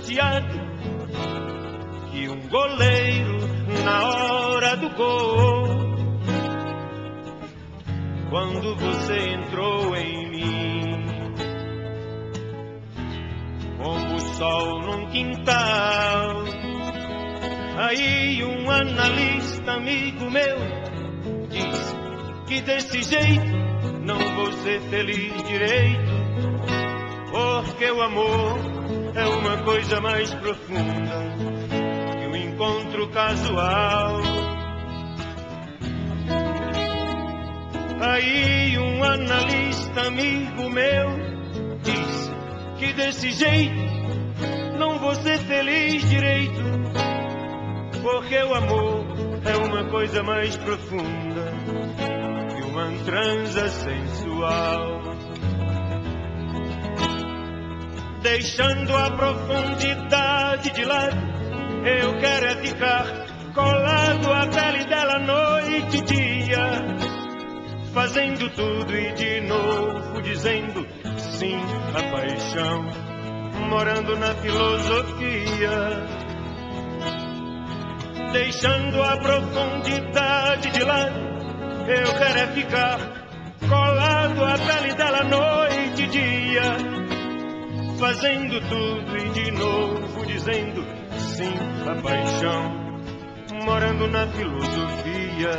chateado que um goleiro na hora do gol, quando você entrou em mim, como o sol num quintal. Aí um analista amigo meu disse que desse jeito não vou ser feliz direito, porque o amor é uma coisa mais profunda que um encontro casual. Aí um analista amigo meu disse que desse jeito não vou ser feliz direito, porque o amor é uma coisa mais profunda que uma transa sensual. Deixando a profundidade de lado, eu quero é ficar colado à pele dela noite e dia, fazendo tudo e de novo dizendo sim à paixão, morando na filosofia. Deixando a profundidade de lado, eu quero é ficar colado à pele dela noite e dia, fazendo tudo e de novo dizendo sim à paixão, morando na filosofia.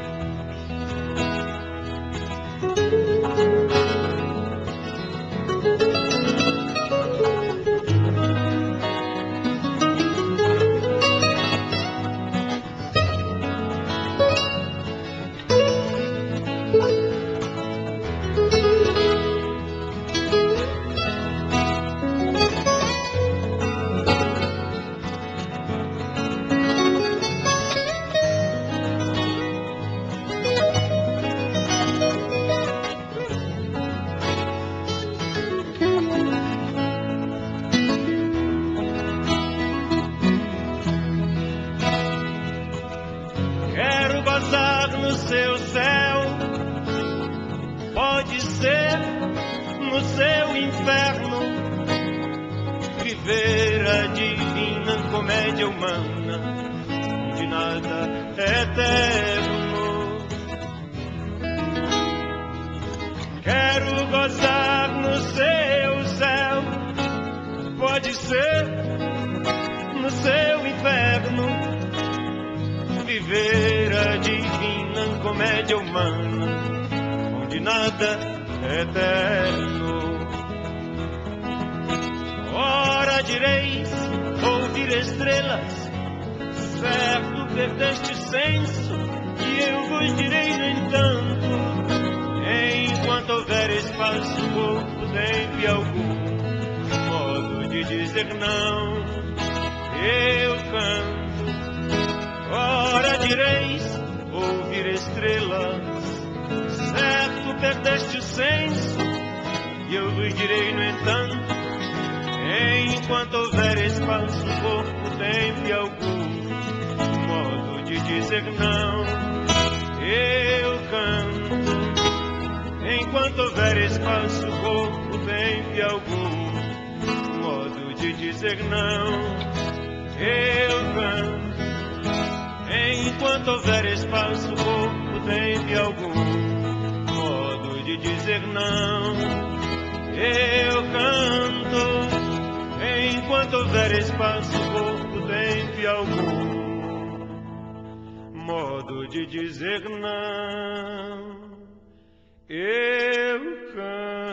No seu céu, pode ser no seu inferno, viver a divina comédia humana, de nada é eterno. Quero gozar no seu céu, pode ser no seu inferno, viver a divina comédia humana, onde nada é eterno. Ora direis ouvir estrelas, certo perdeste o senso, e eu vos direi no entanto, enquanto houver espaço, corpo sempre algum modo de dizer não, eu canto. Ora direis ouvir estrelas, certo perdeste o senso, e eu vos direi no entanto, enquanto houver espaço, corpo, tempo e algum modo de dizer não, eu canto. Enquanto houver espaço, corpo, tempo e algum modo de dizer não, eu canto. Enquanto houver espaço, corpo, tempo e algum modo de dizer não, eu canto. Enquanto houver espaço, corpo, tempo e algum modo de dizer não, eu canto.